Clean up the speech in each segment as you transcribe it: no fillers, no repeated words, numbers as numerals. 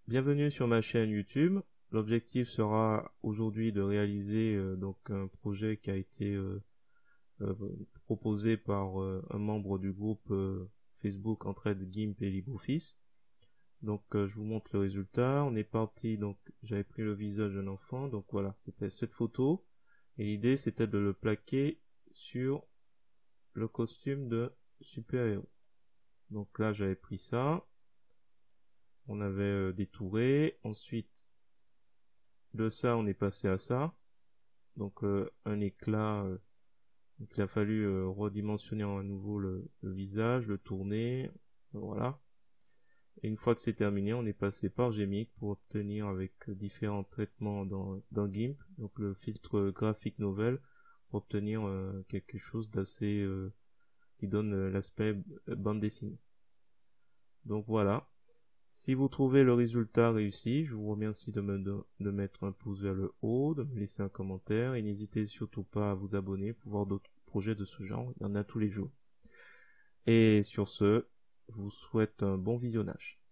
Bienvenue sur ma chaîne YouTube. L'objectif sera aujourd'hui de réaliser donc un projet qui a été euh, proposé par un membre du groupe Facebook Entraide GIMP et LibreOffice. Donc je vous montre le résultat. On est parti, donc j'avais pris le visage d'un enfant, donc voilà, c'était cette photo. Et l'idée c'était de le plaquer sur le costume de super-héros. Donc là j'avais pris ça. On avait détouré. Ensuite, de ça, on est passé à ça. Donc un éclat. Donc il a fallu redimensionner à nouveau le visage, le tourner. Voilà. Et une fois que c'est terminé, on est passé par Gmix pour obtenir avec différents traitements dans GIMP, donc le filtre graphique novel, pour obtenir quelque chose d'assez qui donne l'aspect bande dessinée. Donc voilà. Si vous trouvez le résultat réussi, je vous remercie de mettre un pouce vers le haut, de me laisser un commentaire et n'hésitez surtout pas à vous abonner pour voir d'autres projets de ce genre. Il y en a tous les jours. Et sur ce, je vous souhaite un bon visionnage.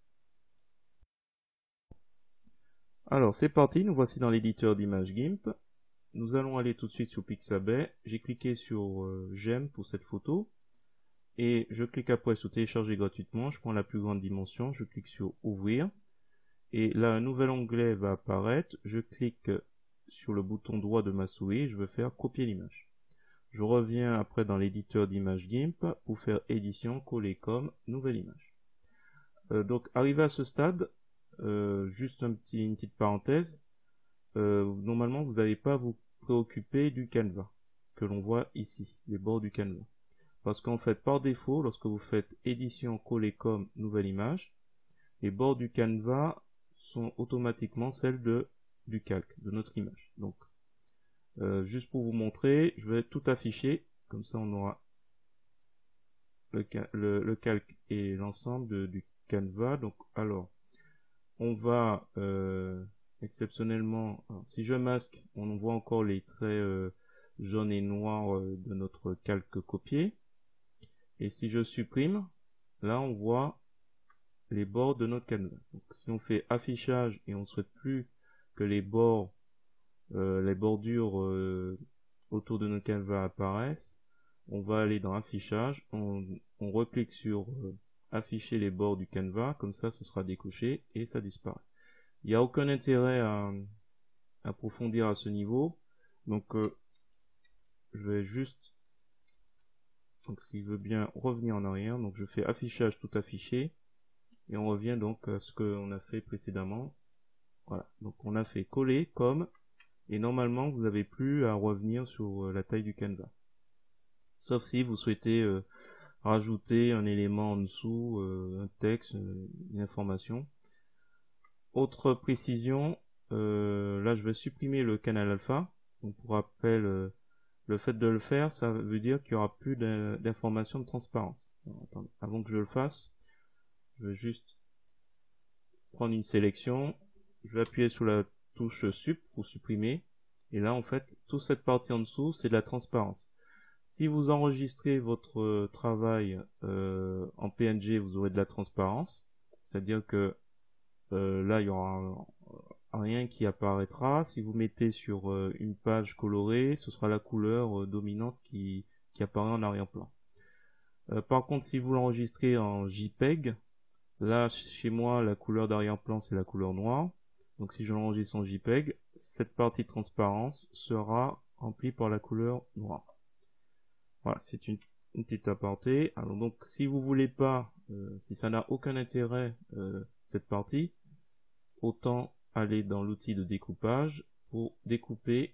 Alors c'est parti, nous voici dans l'éditeur d'images GIMP. Nous allons aller tout de suite sur Pixabay. J'ai cliqué sur J'aime pour cette photo. Et je clique après sur télécharger gratuitement. Je prends la plus grande dimension. Je clique sur ouvrir. Et là, un nouvel onglet va apparaître. Je clique sur le bouton droit de ma souris et je veux faire copier l'image. Je reviens après dans l'éditeur d'images GIMP pour faire édition, coller comme, nouvelle image. Donc, arrivé à ce stade, juste une petite parenthèse. Normalement, vous n'allez pas vous préoccuper du canevas que l'on voit ici, les bords du canevas. Parce qu'en fait, par défaut, lorsque vous faites édition, coller comme, nouvelle image, les bords du canevas sont automatiquement celles du calque, de notre image. Donc, juste pour vous montrer, je vais tout afficher, comme ça on aura le calque et l'ensemble du canevas. Donc, alors, on va exceptionnellement, alors, si je masque, on voit encore les traits jaunes et noirs de notre calque copié. Et si je supprime, là on voit les bords de notre canevas. Donc, si on fait affichage et on ne souhaite plus que les bords, les bordures autour de notre canevas apparaissent, on va aller dans affichage, on reclique sur afficher les bords du canevas, comme ça ce sera décoché et ça disparaît. Il n'y a aucun intérêt à approfondir à ce niveau, donc je vais juste, donc s'il veut bien revenir en arrière, donc je fais affichage tout affiché, et on revient donc à ce qu'on a fait précédemment. Voilà, donc on a fait coller comme, et normalement vous n'avez plus à revenir sur la taille du canevas. Sauf si vous souhaitez rajouter un élément en dessous, un texte, une information. Autre précision, là je vais supprimer le canal alpha. Donc pour rappel, le fait de le faire, ça veut dire qu'il n'y aura plus d'informations de transparence. Alors, attendez, avant que je le fasse, je vais juste prendre une sélection. Je vais appuyer sur la touche Sup pour supprimer. Et là, en fait, toute cette partie en dessous, c'est de la transparence. Si vous enregistrez votre travail en PNG, vous aurez de la transparence. C'est-à-dire que là, il y aura rien qui apparaîtra. Si vous mettez sur une page colorée, ce sera la couleur dominante qui apparaît en arrière-plan. Par contre, si vous l'enregistrez en JPEG, là, chez moi, la couleur d'arrière-plan, c'est la couleur noire. Donc si je l'enregistre en JPEG, cette partie de transparence sera remplie par la couleur noire. Voilà, c'est une petite aparté. Alors donc, si vous voulez pas, si ça n'a aucun intérêt, cette partie, autant aller dans l'outil de découpage pour découper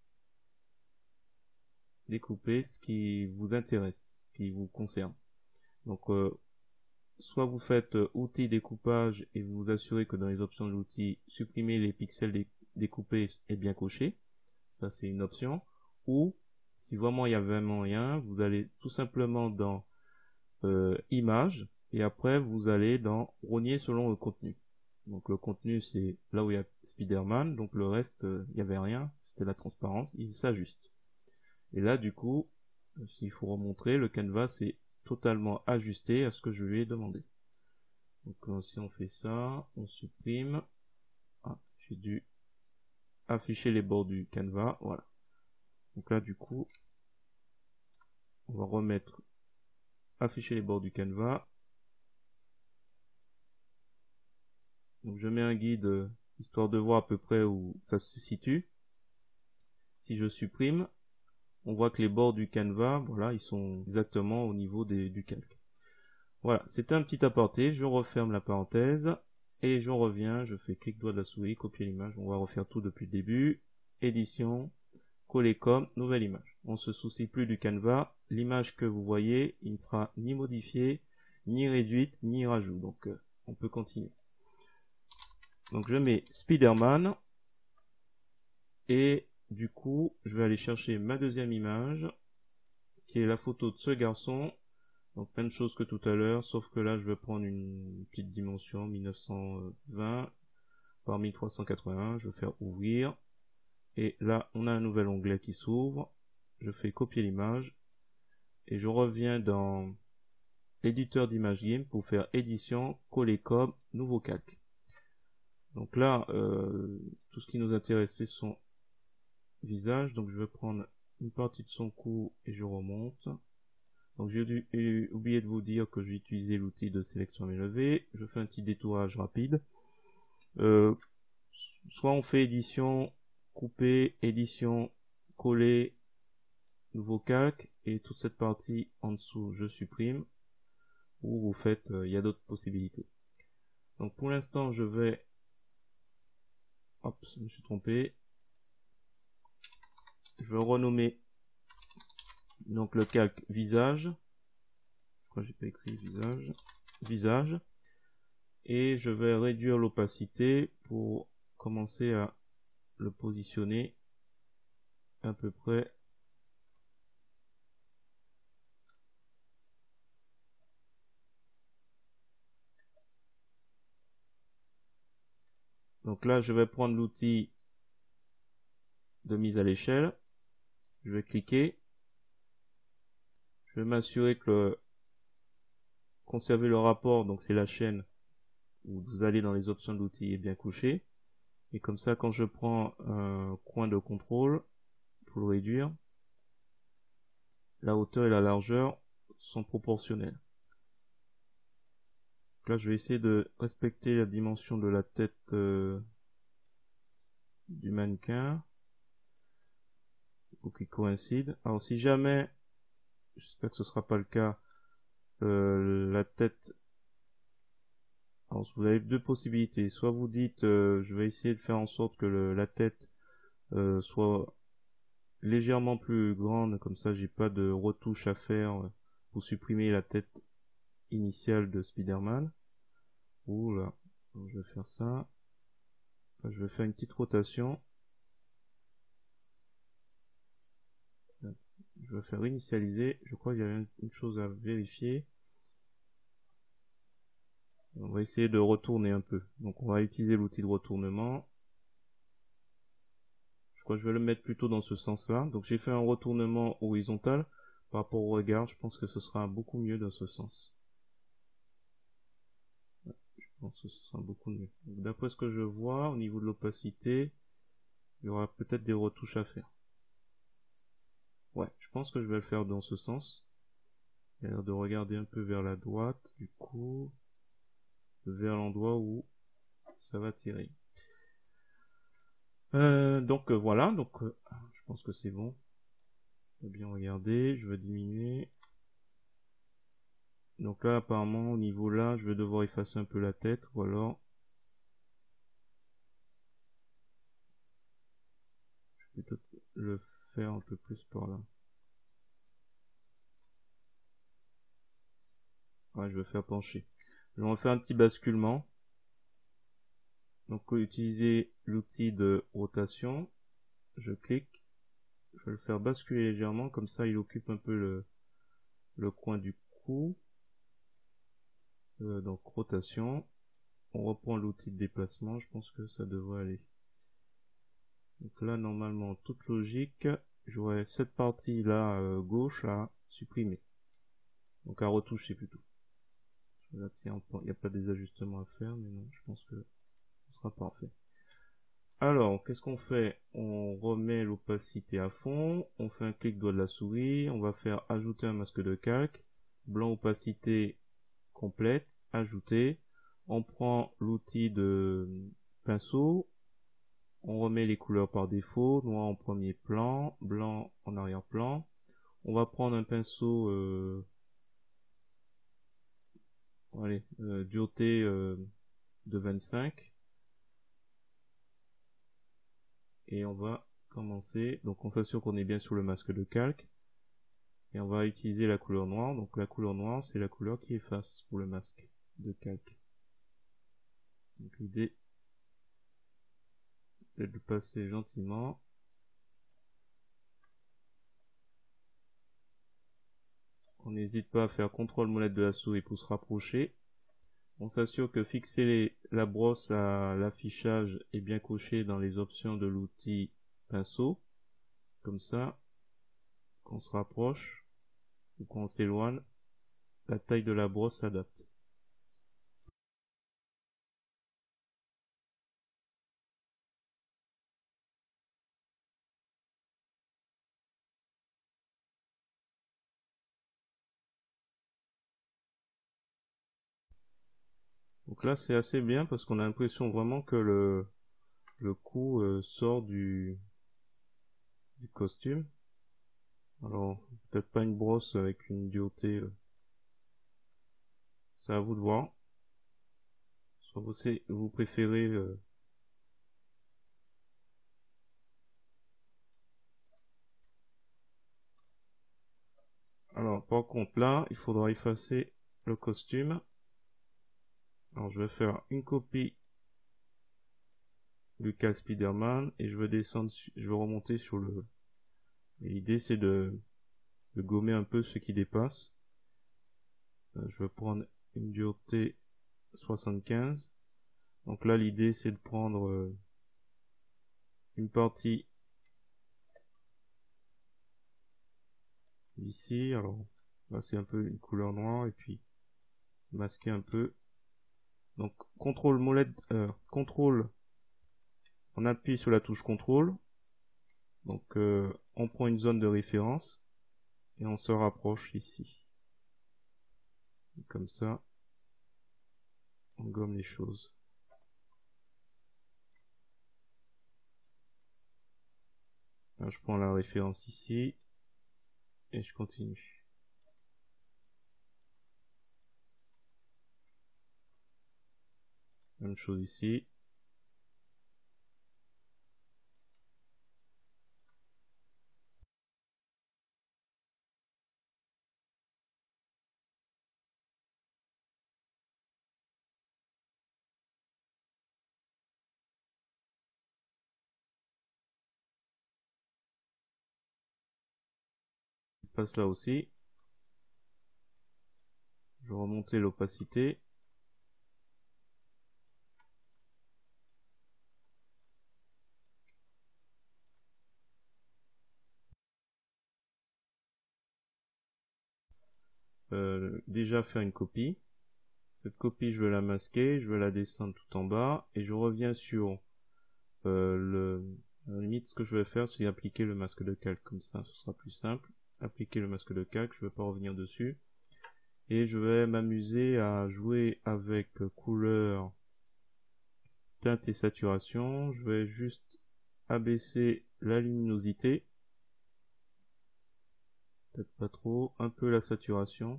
ce qui vous intéresse, ce qui vous concerne. Donc, soit vous faites outil découpage et vous vous assurez que dans les options de l'outil, supprimer les pixels découpés est bien coché. Ça, c'est une option. Ou, si vraiment il y a vraiment rien, vous allez tout simplement dans Images et après vous allez dans Rogner selon le contenu. Donc le contenu, c'est là où il y a Spider-Man. Donc le reste, il n'y avait rien. C'était la transparence. Il s'ajuste. Et là, du coup, s'il faut remontrer, le canevas est totalement ajusté à ce que je lui ai demandé. Donc si on fait ça, on supprime. Ah, j'ai dû afficher les bords du canevas, voilà. Donc là du coup, on va remettre afficher les bords du canevas. Donc je mets un guide histoire de voir à peu près où ça se situe. Si je supprime, on voit que les bords du canevas, voilà, ils sont exactement au niveau du calque. Voilà, c'était un petit aparté, je referme la parenthèse et je reviens, je fais clic droit de la souris, copier l'image, on va refaire tout depuis le début, édition, coller comme, nouvelle image. On se soucie plus du canevas, l'image que vous voyez, il ne sera ni modifiée, ni réduite, ni rajout, donc on peut continuer. Donc je mets Spider-Man et du coup je vais aller chercher ma deuxième image qui est la photo de ce garçon. Donc même chose que tout à l'heure, sauf que là je vais prendre une petite dimension 1920 par 1381, je vais faire ouvrir et là on a un nouvel onglet qui s'ouvre, je fais copier l'image et je reviens dans l'éditeur d'image game pour faire édition, coller comme, nouveau calque. Donc là tout ce qui nous intéresse c'est son visage, donc je vais prendre une partie de son cou et je remonte. Donc j'ai oublié de vous dire que j'ai utilisé l'outil de sélection élevée. Je fais un petit détourage rapide. Soit on fait édition, couper, édition, coller, nouveau calque, et toute cette partie en dessous je supprime. Ou vous faites, il y a d'autres possibilités. Donc pour l'instant je vais, hop, je me suis trompé. Je vais renommer donc le calque visage. Pourquoi j'ai pas écrit visage, et je vais réduire l'opacité pour commencer à le positionner à peu près donc là je vais prendre l'outil de mise à l'échelle, je vais cliquer, je vais m'assurer que conserver le rapport, donc c'est la chaîne où vous allez dans les options de l'outil est bien couché, et comme ça quand je prends un coin de contrôle pour le réduire, la hauteur et la largeur sont proportionnelles. Donc là je vais essayer de respecter la dimension de la tête du mannequin pour qu'il coïncide. Alors si jamais, j'espère que ce sera pas le cas, la tête, alors vous avez deux possibilités, soit vous dites je vais essayer de faire en sorte que la tête soit légèrement plus grande, comme ça j'ai pas de retouche à faire pour supprimer la tête initiale de Spider-Man. Ou là, donc je vais faire ça, je vais faire une petite rotation, je vais faire initialiser, je crois qu'il y a une chose à vérifier. On va essayer de retourner un peu. Donc on va utiliser l'outil de retournement. Je crois que je vais le mettre plutôt dans ce sens-là. Donc j'ai fait un retournement horizontal par rapport au regard. Je pense que ce sera beaucoup mieux dans ce sens. Ouais, je pense que ce sera beaucoup mieux. D'après ce que je vois, au niveau de l'opacité, il y aura peut-être des retouches à faire. Ouais, je pense que je vais le faire dans ce sens. Il a l'air de regarder un peu vers la droite, du coup, vers l'endroit où ça va tirer. Donc voilà, donc je pense que c'est bon. Je vais bien regarder, je vais diminuer. Donc là apparemment au niveau là, je vais devoir effacer un peu la tête, ou alors je vais peut-être le faire un peu plus par là. Ouais, je vais faire pencher. Je vais en faire un petit basculement. Donc utiliser l'outil de rotation, je clique, je vais le faire basculer légèrement, comme ça il occupe un peu le coin du cou. Donc rotation, on reprend l'outil de déplacement, je pense que ça devrait aller. Donc là normalement toute logique, j'aurais cette partie là gauche à supprimer, donc à retoucher plutôt. Là, il n'y a pas des ajustements à faire, mais non, je pense que ce sera parfait. Alors, qu'est-ce qu'on fait? On remet l'opacité à fond, on fait un clic droit de la souris, on va faire ajouter un masque de calque, blanc opacité complète, ajouter. On prend l'outil de pinceau, on remet les couleurs par défaut, noir en premier plan, blanc en arrière-plan. On va prendre un pinceau dureté de 25 et on va commencer. Donc on s'assure qu'on est bien sur le masque de calque et on va utiliser la couleur noire. Donc la couleur noire, c'est la couleur qui efface pour le masque de calque. Donc l'idée, c'est de passer gentiment. On n'hésite pas à faire CTRL molette de la souris pour se rapprocher. On s'assure que fixer la brosse à l'affichage est bien coché dans les options de l'outil pinceau. Comme ça, qu'on se rapproche ou qu'on s'éloigne, la taille de la brosse s'adapte. Donc là, c'est assez bien parce qu'on a l'impression vraiment que le cou sort du costume. Alors, peut-être pas une brosse avec une dureté. C'est à vous de voir. Soit vous préférez alors, par contre, là, il faudra effacer le costume. Alors, je vais faire une copie du cas Spider-Man et je vais descendre, je vais remonter sur le. L'idée, c'est de gommer un peu ce qui dépasse. Je vais prendre une dureté 75. Donc là, l'idée, c'est de prendre une partie d'ici. Alors là, c'est un peu une couleur noire et puis masquer un peu. Donc contrôle molette, contrôle. On appuie sur la touche contrôle. Donc on prend une zone de référence et on se rapproche ici. Et comme ça, on gomme les choses. Là, je prends la référence ici et je continue. Même chose ici. Je passe là aussi. Je vais remonter l'opacité. Déjà faire une copie. Cette copie, je vais la masquer, je vais la descendre tout en bas et je reviens sur à la limite, ce que je vais faire, c'est appliquer le masque de calque. Comme ça, ce sera plus simple. Appliquer le masque de calque, je ne vais pas revenir dessus. Et je vais m'amuser à jouer avec couleur, teinte et saturation. Je vais juste abaisser la luminosité. Peut-être pas trop. Un peu la saturation.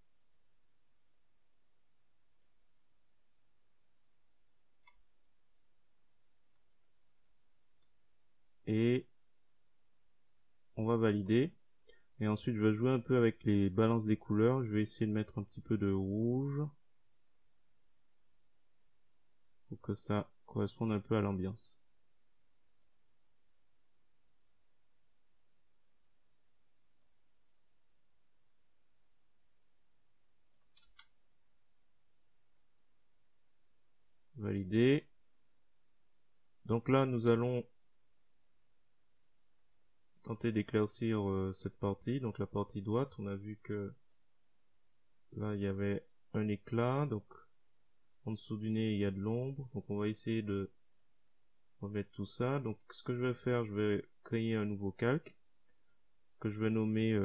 Et on va valider. Et ensuite, je vais jouer un peu avec les balances des couleurs. Je vais essayer de mettre un petit peu de rouge pour que ça corresponde un peu à l'ambiance. Valider. Donc là, nous allons tenter d'éclaircir cette partie. Donc la partie droite, on a vu que là, il y avait un éclat, donc en dessous du nez il y a de l'ombre, donc on va essayer de remettre tout ça. Donc ce que je vais faire, je vais créer un nouveau calque que je vais nommer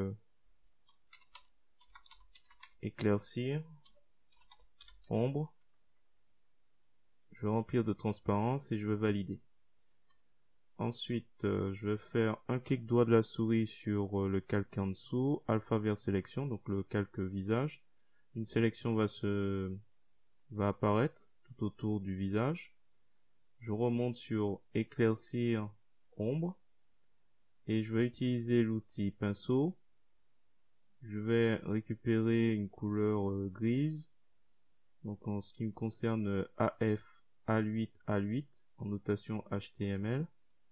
éclaircir ombre. Je vais remplir de transparence et je vais valider. Ensuite, je vais faire un clic droit de la souris sur le calque en dessous, alpha sélection, donc le calque visage. Une sélection va apparaître tout autour du visage. Je remonte sur éclaircir ombre et je vais utiliser l'outil pinceau. Je vais récupérer une couleur grise. Donc en ce qui me concerne AF A8 A8 en notation HTML.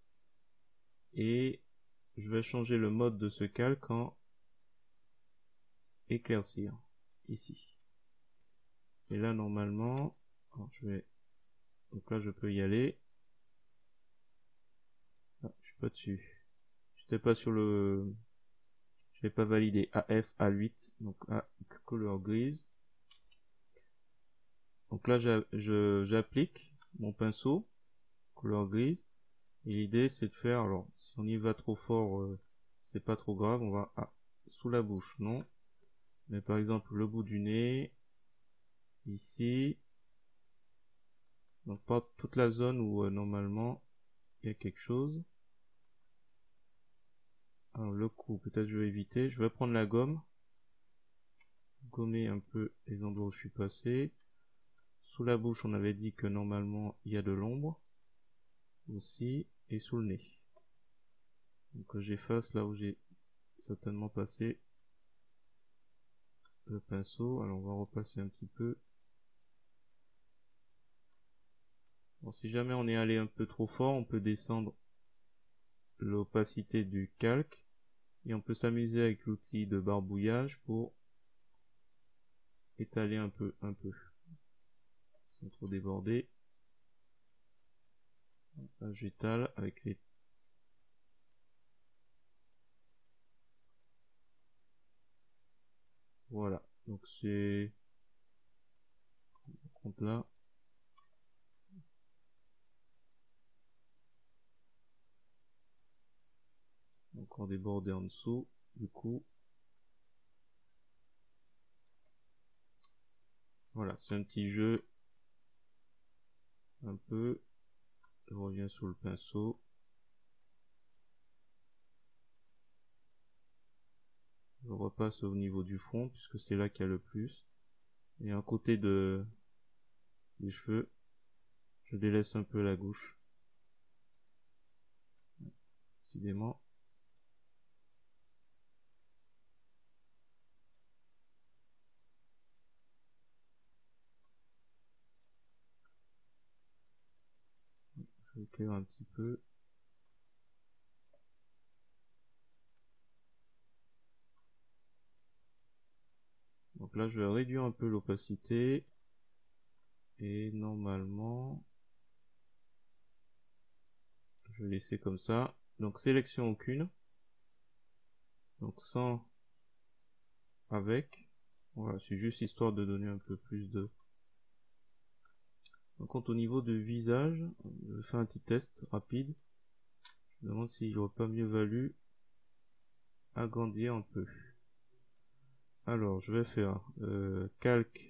Et je vais changer le mode de ce calque en éclaircir ici. Et là normalement, alors donc là je peux y aller. Ah, je suis pas dessus. J'étais pas sur le, je n'ai pas validé AF A8, donc à couleur grise. Donc là j'applique mon pinceau couleur grise. Et l'idée c'est de faire, alors si on y va trop fort, c'est pas trop grave, on va sous la bouche, non. Mais par exemple le bout du nez, ici, donc pas toute la zone où normalement il y a quelque chose. Alors le cou, peut-être je vais éviter, je vais prendre la gomme, gommer un peu les endroits où je suis passé. Sous la bouche on avait dit que normalement il y a de l'ombre aussi, et sous le nez. Donc j'efface là où j'ai certainement passé le pinceau. Alors on va repasser un petit peu. Bon, si jamais on est allé un peu trop fort, on peut descendre l'opacité du calque et on peut s'amuser avec l'outil de barbouillage pour étaler un peu sans trop déborder. Là, j'étale avec les voilà, donc c'est compte là. Encore déborder en dessous, du coup. Voilà, c'est un petit jeu. Un peu. Je reviens sur le pinceau. Je repasse au niveau du front, puisque c'est là qu'il y a le plus. Et à côté des cheveux, je délaisse un peu la gouche. Décidément. Je éclaire un petit peu. Donc là, je vais réduire un peu l'opacité. Et normalement, je vais laisser comme ça. Donc sélection aucune. Donc sans, avec. Voilà, c'est juste histoire de donner un peu plus de... Donc au niveau de visage, je fais un petit test rapide. Je me demande s'il n'aurait pas mieux valu agrandir un peu. Alors, je vais faire calque,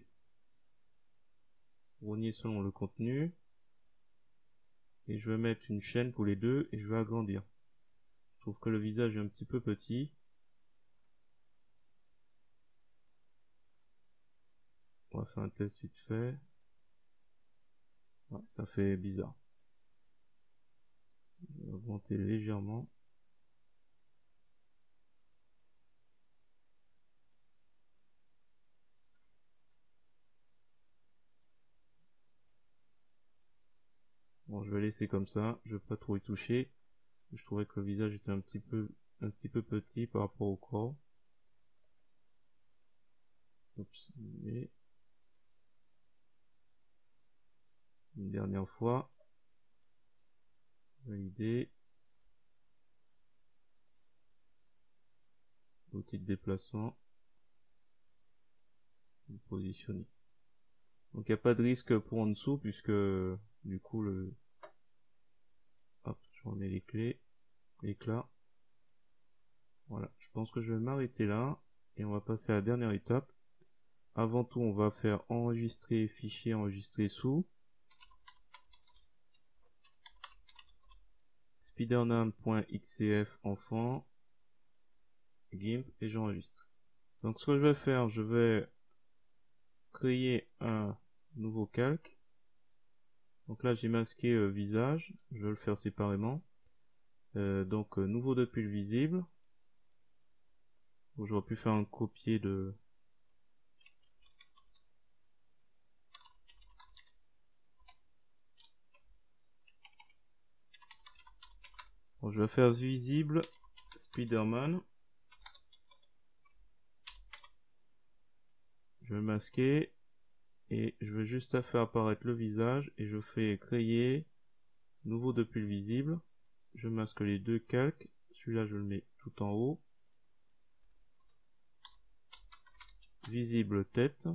rogner selon le contenu. Et je vais mettre une chaîne pour les deux et je vais agrandir. Je trouve que le visage est un petit peu petit. On va faire un test vite fait. Ouais, ça fait bizarre. Je vais augmenter légèrement. Bon, je vais laisser comme ça. Je vais pas trop y toucher. Je trouvais que le visage était un petit peu petit par rapport au corps. Oups, et une dernière fois. Valider. Outil de déplacement. Positionner. Donc il n'y a pas de risque pour en dessous puisque du coup le... Hop, je remets les clés. Éclat. Voilà, je pense que je vais m'arrêter là et on va passer à la dernière étape. Avant tout, on va faire enregistrer fichier, enregistrer sous. Spiderman.xcf enfant, GIMP et j'enregistre. Donc ce que je vais faire, je vais créer un nouveau calque. Donc là j'ai masqué visage, je vais le faire séparément. Nouveau depuis le visible. J'aurais pu faire un copier de... Bon, je vais faire visible Spiderman. Je vais masquer et je vais juste faire apparaître le visage et je fais créer nouveau depuis le visible. Je masque les deux calques. Celui-là je le mets tout en haut. Visible tête.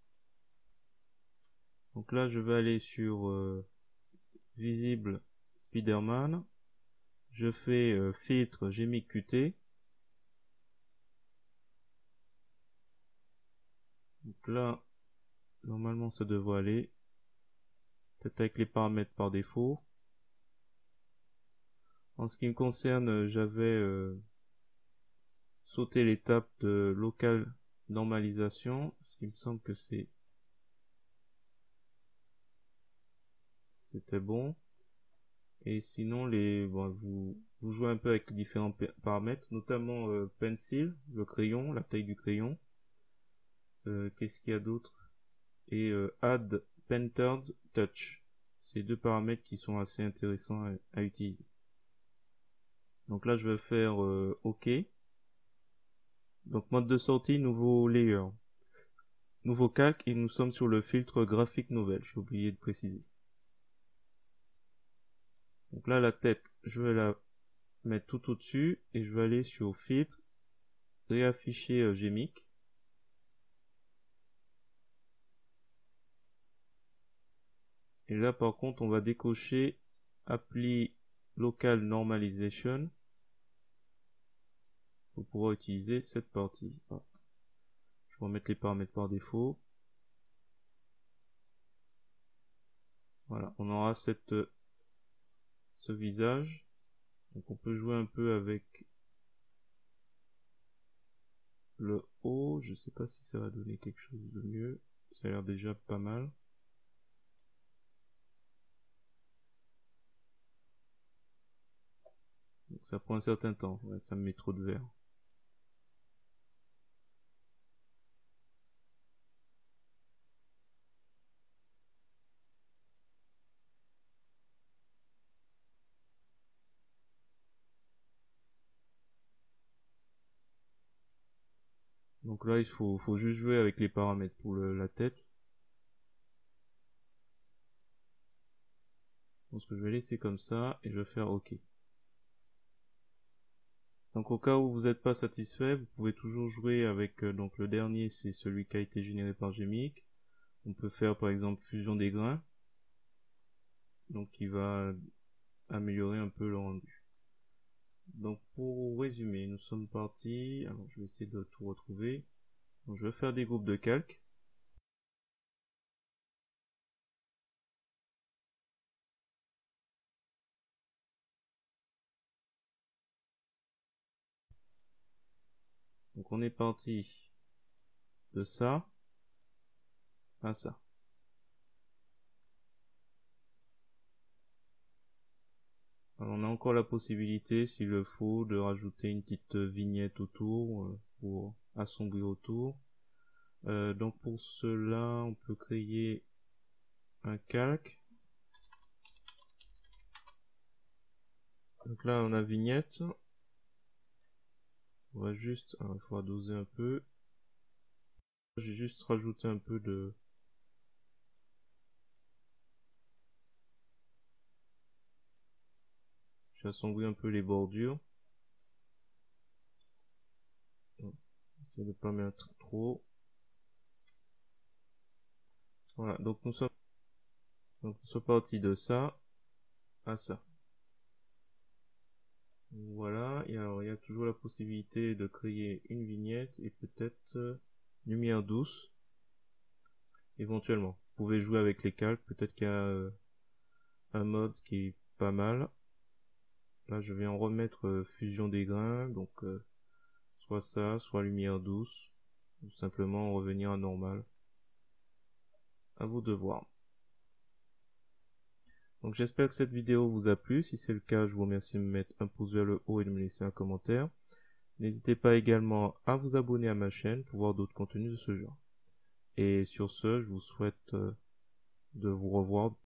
Donc là je vais aller sur visible Spiderman. Je fais filtre Gmic Qt. Donc là normalement ça devrait aller. Peut-être avec les paramètres par défaut. En ce qui me concerne, j'avais sauté l'étape de local normalisation, ce qui me semble que c'était bon. Et sinon vous jouez un peu avec différents paramètres, notamment pencil, le crayon, la taille du crayon. Qu'est-ce qu'il y a d'autre? Et add painter's touch. C'est deux paramètres qui sont assez intéressants à utiliser. Donc là je vais faire OK. Donc mode de sortie, nouveau layer. Nouveau calque et nous sommes sur le filtre graphique novel, j'ai oublié de préciser. Donc là la tête, je vais la mettre tout au-dessus et je vais aller sur filtre, réafficher Gmic. Et là par contre on va décocher appli local normalization pour pouvoir utiliser cette partie. Voilà. Je vais remettre les paramètres par défaut. Voilà, on aura ce visage. Donc on peut jouer un peu avec le haut. Je sais pas si ça va donner quelque chose de mieux. Ça a l'air déjà pas mal. Donc ça prend un certain temps. Ouais, ça me met trop de vert. Donc là, il faut juste jouer avec les paramètres pour la tête. Je pense que je vais laisser comme ça et je vais faire OK. Donc au cas où vous n'êtes pas satisfait, vous pouvez toujours jouer avec donc le dernier, c'est celui qui a été généré par Gmic. On peut faire par exemple fusion des grains. Donc qui va améliorer un peu le rendu. Donc pour résumer, nous sommes partis. Alors je vais essayer de tout retrouver. Donc je vais faire des groupes de calques. Donc on est parti de ça à ça. Alors on a encore la possibilité, s'il le faut, de rajouter une petite vignette autour pour assombrir autour. Donc pour cela, on peut créer un calque. Donc là, on a vignette. On va juste, alors, il faudra doser un peu. J'ai juste rajouté un peu de... J'ai assombri un peu les bordures. J'essaie de pas mettre trop. Voilà, donc nous sommes partis de ça à ça. Voilà, et alors il y a toujours la possibilité de créer une vignette et peut-être lumière douce. Éventuellement, vous pouvez jouer avec les calques, peut-être qu'il y a un mode qui est pas mal. Là, je vais en remettre fusion des grains, donc soit ça, soit lumière douce, ou simplement revenir à normal. À vous de voir. Donc j'espère que cette vidéo vous a plu. Si c'est le cas, je vous remercie de me mettre un pouce vers le haut et de me laisser un commentaire. N'hésitez pas également à vous abonner à ma chaîne pour voir d'autres contenus de ce genre. Et sur ce, je vous souhaite de vous revoir